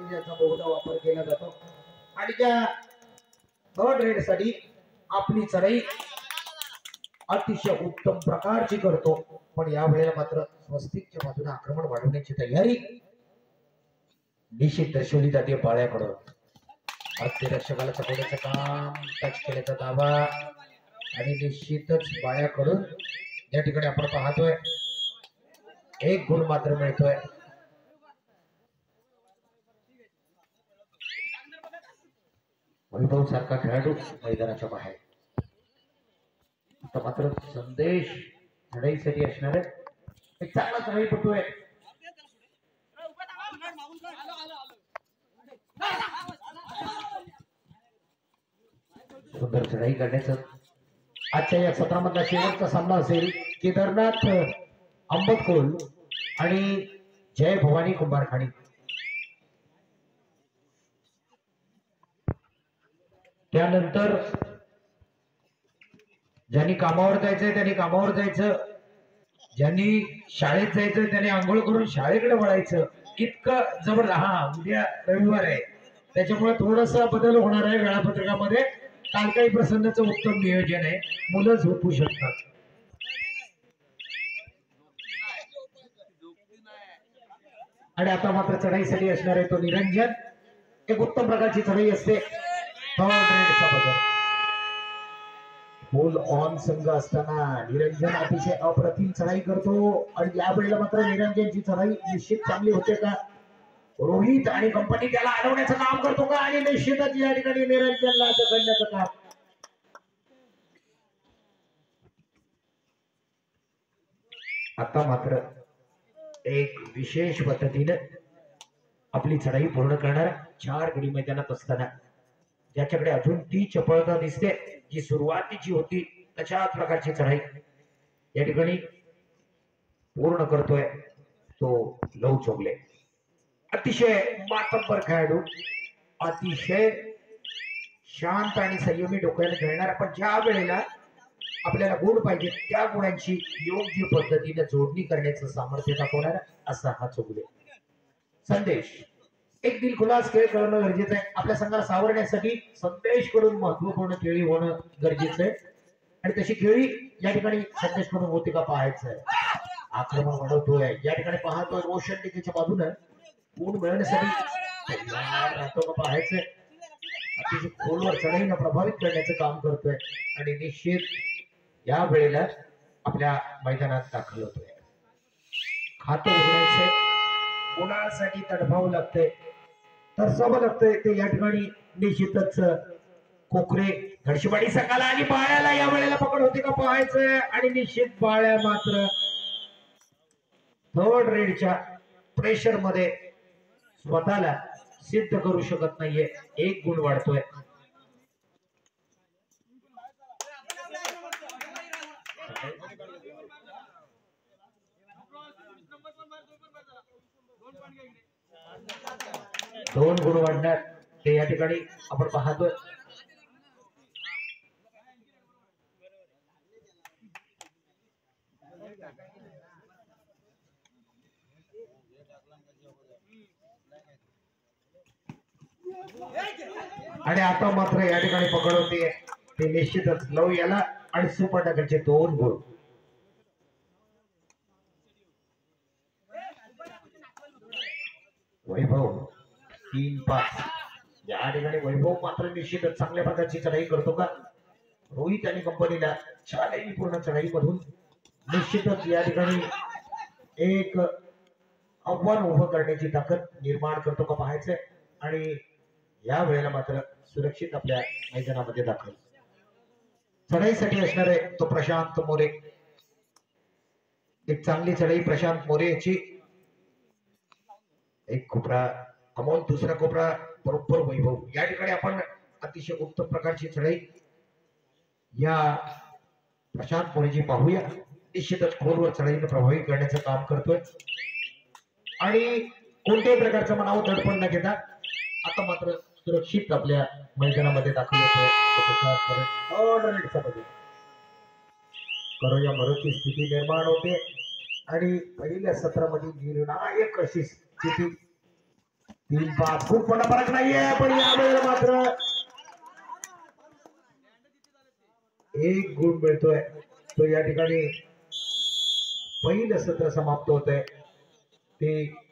याचा बहुधा वापर केला जातो आणि त्या थर्ड रेड साठी आपली चढाई अतिशय उत्तम प्रकारची करतो। पण या वेळेला मात्र स्वस्तिकच्या बाजूने आक्रमण वाढवण्याची तयारी निश्चित दर्शवली जाते पाळ्याकडून। रक्षकाला चढवण्याचं काम, टच केल्याचा दावा आणि निश्चितच पाळ्याकडून या ठिकाणी आपण पाहतोय एक गुण मात्र मिळतोय। वैभव सारखा खेळाडू मैदानाच्या बाहेर आता मात्र संदेश लढाईसाठी असणार आहे। एक चांगला चढाई पटतोय, सुंदर चढाई करण्याचं आजच्या या सत्रामधला शेवटचा सामना असेल केदारनाथ अंबतकोल आणि जय भवानी कुंभारखाणी। त्यानंतर ज्यांनी कामावर जायचंय त्यांनी कामावर जायचं, ज्यांनी शाळेत जायचं त्यांनी आंघोळ करून शाळेकडे वळायचं। इतकं जबर उद्या रविवार आहे त्याच्यामुळे थोडासा बदल होणार आहे वेळापत्रकामध्ये। काल काही प्रसंगाचं उत्तम नियोजन आहे, मुलं झोपू शकतात। आणि आता मात्र चढाईसाठी असणार आहे तो निरंजन। एक उत्तम प्रकारची चढाई असते फुल ऑन संघ असताना निरंजन अतिशय अप्रतिम चढाई करतो आणि या वेळेला मात्र निरंजनची चढाई निश्चित चांगली होते का? रोहित आणि कंपनी त्याला अडवण्याचं काम करतो का? आणि निश्चितच या ठिकाणी निरंजनला ढकलण्याचं काम। आता मात्र एक विशेष पद्धतीने आपली चढाई पूर्ण करणार 4 गडी मैदानात असताना ज्याच्याकडे अजून ती चपळता दिसते जी सुरुवातीची होती तशाच प्रकारची चढाई या ठिकाणी पूर्ण करतोय तो लव चोगले। अतिशय मातब्बर खेळाडू, अतिशय शांत आणि संयमी डोक्याने खेळणार, पण ज्या वेळेला आपल्याला गुण पाहिजे त्या गुणांची योग्य पद्धतीने जोडणी करण्याचं सामर्थ्य दाखवणार असा हा चोगले। संदेश एक दिलखुलास खेळ करणं गरजेचं आहे। आपल्या संघाला सावरण्यासाठी संदेश कडून महत्वपूर्ण खेळी होणं गरजेचं आहे आणि तशी खेळी या ठिकाणी संदेश कडून होते का पाहायचं आहे। आक्रमण वाढवतोय या ठिकाणी पाहतोय रोशन टिकेच्या बाजूने गुण मिळवण्यासाठी राहतो का पाहायचंय। अतिशय खोलवर चढाईनं प्रभावित करण्याचं काम करतोय आणि निश्चित या वेळेला आपल्या मैदानात दाखल होतोय। खातं उघडायचंय, गुणासाठी तडफावं लागतंय, तरसावं लागतंय ते या ठिकाणी निश्चितच कोकरे घडशीवाडी सकाला आणि बाळ्याला या वेळेला पकड होते का पाहायचंय आणि निश्चित बाळ्या मात्र थर्ड रेडच्या प्रेशर मध्ये स्वतःला सिद्ध करू शकत नाहीये। एक गुण वाढतोय। दोन गुण वाढणार ते या ठिकाणी आपण पाहतोय। आणि आता मात्र या ठिकाणी पकड होते ते निश्चितच लव याला आणि सुपर टॅकलचे 2 गुण। वैभव 3-5 या ठिकाणी वैभव मात्र निश्चितच चांगल्या प्रकारची चढाई करतो का? रोहित आणि कंपनीला शालेय पूर्ण चढाई मधून निश्चितच या ठिकाणी एक आव्हान उभं करण्याची ताकद निर्माण करतो का पाहायचंय आणि या वेळेला मात्र सुरक्षित आपल्या मैदानामध्ये दाखल चढाईसाठी असणार आहे तो प्रशांत मोरे। एक चांगली चढाई प्रशांत मोरे याची। एक कोपरा अमोल, दुसरा कोपरा बरोबर वैभव। या ठिकाणी आपण अतिशय उत्तम प्रकारची चढाई या प्रशांत मोरेची पाहूया। निश्चितच खोलवर चढाईने प्रभावित करण्याचं काम करतोय आणि कोणत्याही प्रकारचा मनावर दडपण न घेता आता मात्र सुरक्षित आपल्या मैदानामध्ये दाखल होतोय। करो या मरोची स्थिती निर्माण होते आणि पहिल्या सत्रामध्ये निर्णायक अशी स्थिती 3-5 खूप मोठा फरक नाहीये, पण यावेळेला मात्र 1 गुण मिळतोय. तो या ठिकाणी पहिलं सत्र समाप्त होत आहे ते